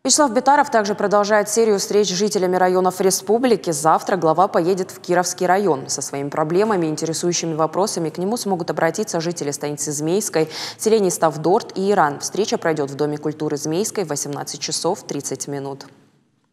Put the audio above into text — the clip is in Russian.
Вячеслав Битаров также продолжает серию встреч с жителями районов республики. Завтра глава поедет в Кировский район. Со своими проблемами, интересующими вопросами к нему смогут обратиться жители станицы Змейской, селений Ставдорт и Иран. Встреча пройдет в Доме культуры Змейской в 18 часов 30 минут.